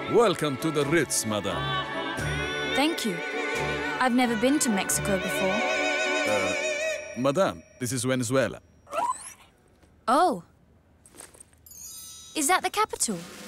Welcome to the Ritz, madam. Thank you. I've never been to Mexico before. Madam, this is Venezuela. Oh. Is that the capital?